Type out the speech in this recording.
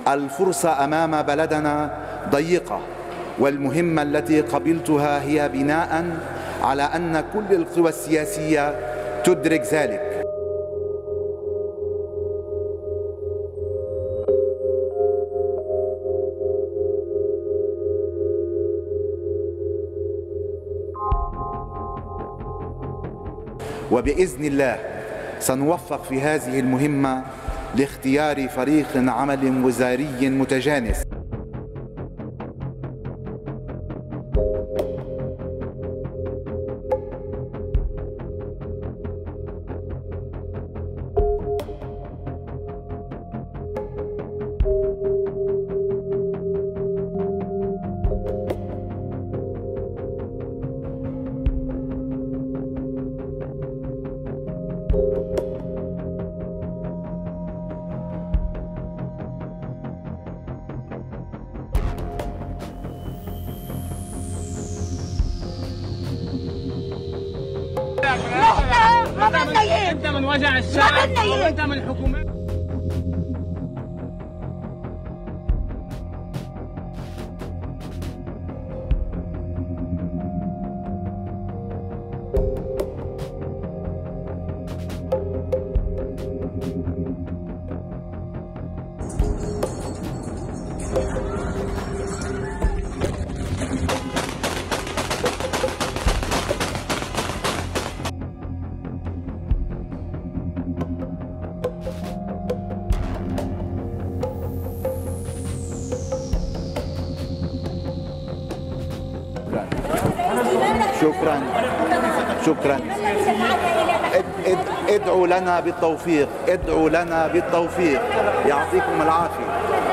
الفرصة أمام بلدنا ضيقة، والمهمة التي قبلتها هي بناء على أن كل القوى السياسية تدرك ذلك. وبإذن الله سنوفق في هذه المهمة لاختيار فريق عمل وزاري متجانس. انت من وجع الشعب وانت من الحكومه. شكرا شكرا. ادعوا لنا بالتوفيق، ادعوا لنا بالتوفيق. يعطيكم العافية.